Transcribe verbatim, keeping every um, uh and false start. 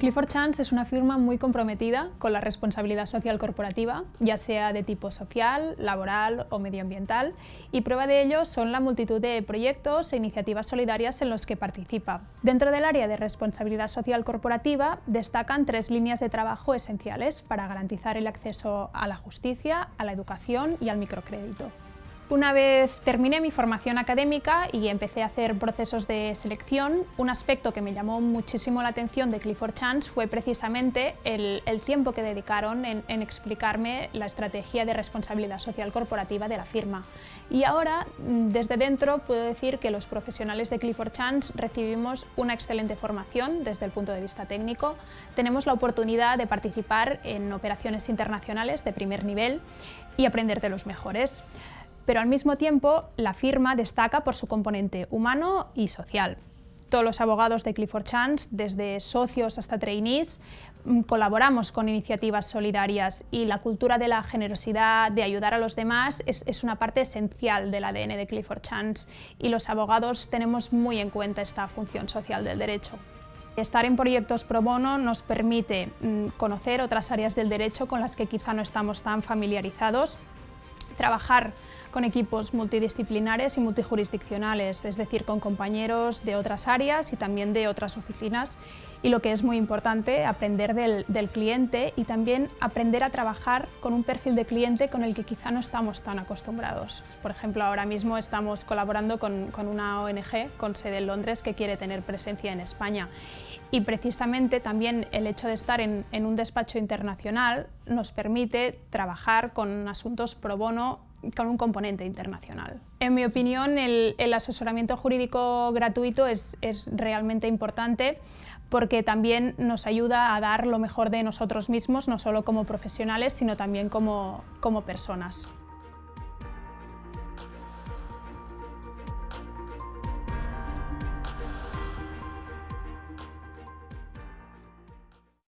Clifford Chance es una firma muy comprometida con la responsabilidad social corporativa, ya sea de tipo social, laboral o medioambiental, y prueba de ello son la multitud de proyectos e iniciativas solidarias en los que participa. Dentro del área de responsabilidad social corporativa destacan tres líneas de trabajo esenciales para garantizar el acceso a la justicia, a la educación y al microcrédito. Una vez terminé mi formación académica y empecé a hacer procesos de selección, un aspecto que me llamó muchísimo la atención de Clifford Chance fue precisamente el, el tiempo que dedicaron en, en explicarme la estrategia de responsabilidad social corporativa de la firma. Y ahora, desde dentro, puedo decir que los profesionales de Clifford Chance recibimos una excelente formación desde el punto de vista técnico, tenemos la oportunidad de participar en operaciones internacionales de primer nivel y aprender de los mejores. Pero al mismo tiempo, la firma destaca por su componente humano y social. Todos los abogados de Clifford Chance, desde socios hasta trainees, colaboramos con iniciativas solidarias y la cultura de la generosidad, de ayudar a los demás, es, es una parte esencial del A D N de Clifford Chance y los abogados tenemos muy en cuenta esta función social del derecho. Estar en proyectos pro bono nos permite mmm, conocer otras áreas del derecho con las que quizá no estamos tan familiarizados, trabajar con equipos multidisciplinares y multijurisdiccionales, es decir, con compañeros de otras áreas y también de otras oficinas, y lo que es muy importante, aprender del, del cliente y también aprender a trabajar con un perfil de cliente con el que quizá no estamos tan acostumbrados. Por ejemplo, ahora mismo estamos colaborando con, con una O N G con sede en Londres que quiere tener presencia en España. Y precisamente también el hecho de estar en, en un despacho internacional nos permite trabajar con asuntos pro bono con un componente internacional. En mi opinión, el, el asesoramiento jurídico gratuito es, es realmente importante porque también nos ayuda a dar lo mejor de nosotros mismos, no solo como profesionales, sino también como, como personas.